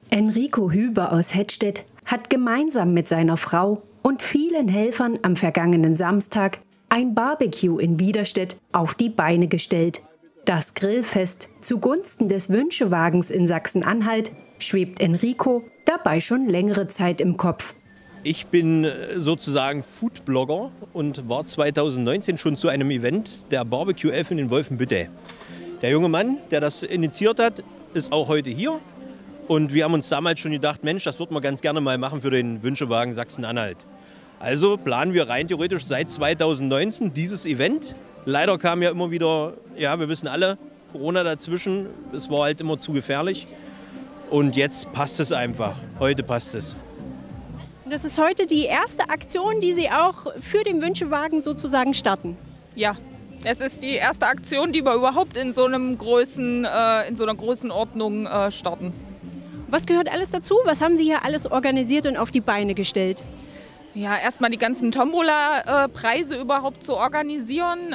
Enrico Hüber aus Hettstedt hat gemeinsam mit seiner Frau und vielen Helfern am vergangenen Samstag ein Barbecue in Widerstedt auf die Beine gestellt. Das Grillfest zugunsten des Wünschewagens in Sachsen-Anhalt schwebt Enrico dabei schon längere Zeit im Kopf. Ich bin sozusagen Foodblogger und war 2019 schon zu einem Event der Barbecue Elfen in Wolfenbüttel. Der junge Mann, der das initiiert hat, ist auch heute hier. Und wir haben uns damals schon gedacht, Mensch, das würden wir ganz gerne mal machen für den Wünschewagen Sachsen-Anhalt. Also planen wir rein theoretisch seit 2019 dieses Event. Leider kam ja immer wieder, ja, wir wissen alle, Corona dazwischen. Es war halt immer zu gefährlich. Und jetzt passt es einfach. Heute passt es. Das ist heute die erste Aktion, die Sie auch für den Wünschewagen sozusagen starten. Ja, es ist die erste Aktion, die wir überhaupt in so einer Größenordnung starten. Was gehört alles dazu? Was haben Sie hier alles organisiert und auf die Beine gestellt? Ja, erstmal die ganzen Tombola-Preise überhaupt zu organisieren,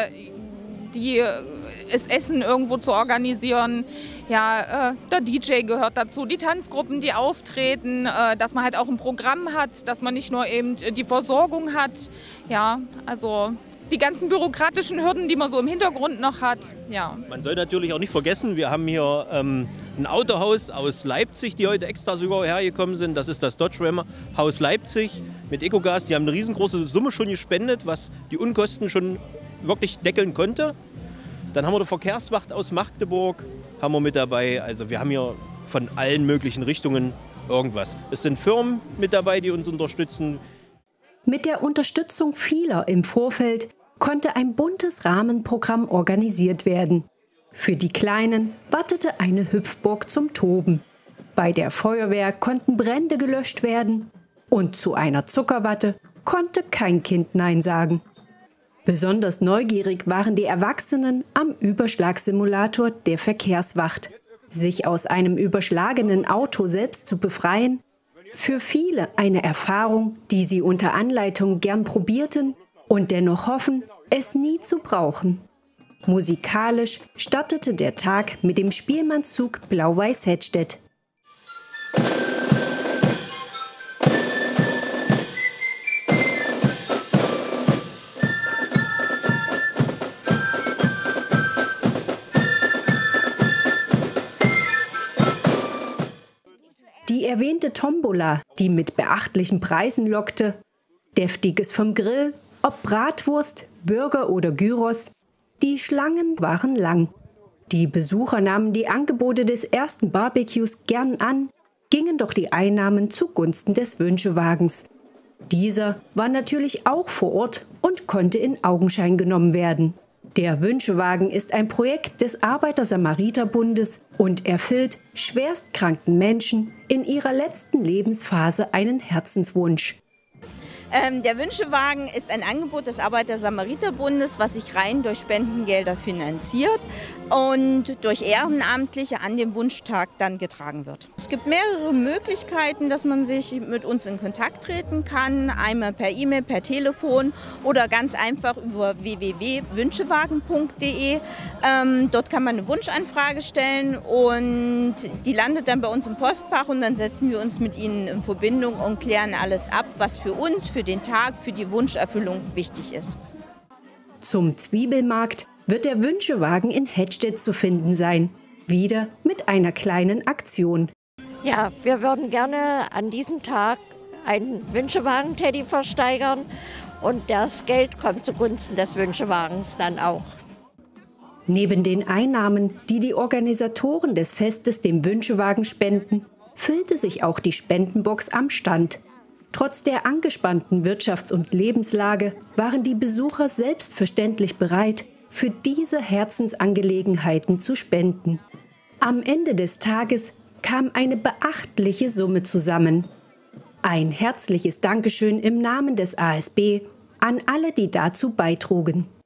das Essen irgendwo zu organisieren. Ja, der DJ gehört dazu, die Tanzgruppen, die auftreten, dass man halt auch ein Programm hat, dass man nicht nur eben die Versorgung hat. Ja, also die ganzen bürokratischen Hürden, die man so im Hintergrund noch hat. Ja. Man soll natürlich auch nicht vergessen, wir haben hier ein Autohaus aus Leipzig, die heute extra sogar hergekommen sind. Das ist das Dodge Ram Haus Leipzig mit Ecogas. Die haben eine riesengroße Summe schon gespendet, was die Unkosten schon wirklich deckeln konnte. Dann haben wir die Verkehrswacht aus Magdeburg haben wir mit dabei. Also wir haben hier von allen möglichen Richtungen irgendwas. Es sind Firmen mit dabei, die uns unterstützen. Mit der Unterstützung vieler im Vorfeld konnte ein buntes Rahmenprogramm organisiert werden. Für die Kleinen wartete eine Hüpfburg zum Toben. Bei der Feuerwehr konnten Brände gelöscht werden. Und zu einer Zuckerwatte konnte kein Kind Nein sagen. Besonders neugierig waren die Erwachsenen am Überschlagssimulator der Verkehrswacht. Sich aus einem überschlagenen Auto selbst zu befreien, für viele eine Erfahrung, die sie unter Anleitung gern probierten und dennoch hoffen, es nie zu brauchen. Musikalisch startete der Tag mit dem Spielmannszug Blau-Weiß Hettstedt. Die erwähnte Tombola, die mit beachtlichen Preisen lockte, Deftiges vom Grill, ob Bratwurst, Burger oder Gyros, die Schlangen waren lang. Die Besucher nahmen die Angebote des ersten Barbecues gern an, gingen doch die Einnahmen zugunsten des Wünschewagens. Dieser war natürlich auch vor Ort und konnte in Augenschein genommen werden. Der Wünschewagen ist ein Projekt des Arbeiter-Samariter-Bundes und erfüllt schwerstkranken Menschen in ihrer letzten Lebensphase einen Herzenswunsch. Der Wünschewagen ist ein Angebot des Arbeiter-Samariter-Bundes, was sich rein durch Spendengelder finanziert und durch Ehrenamtliche an dem Wunschtag dann getragen wird. Es gibt mehrere Möglichkeiten, dass man sich mit uns in Kontakt treten kann. Einmal per E-Mail, per Telefon oder ganz einfach über www.wünschewagen.de. Dort kann man eine Wunschanfrage stellen und die landet dann bei uns im Postfach und dann setzen wir uns mit Ihnen in Verbindung und klären alles ab, was für uns, für den Tag, für die Wunscherfüllung wichtig ist. Zum Zwiebelmarkt wird der Wünschewagen in Hettstedt zu finden sein. Wieder mit einer kleinen Aktion. Ja, wir würden gerne an diesem Tag einen Wünschewagen-Teddy versteigern und das Geld kommt zugunsten des Wünschewagens dann auch. Neben den Einnahmen, die die Organisatoren des Festes dem Wünschewagen spenden, füllte sich auch die Spendenbox am Stand. Trotz der angespannten Wirtschafts- und Lebenslage waren die Besucher selbstverständlich bereit, für diese Herzensangelegenheiten zu spenden. Am Ende des Tages kam eine beachtliche Summe zusammen. Ein herzliches Dankeschön im Namen des ASB an alle, die dazu beitrugen.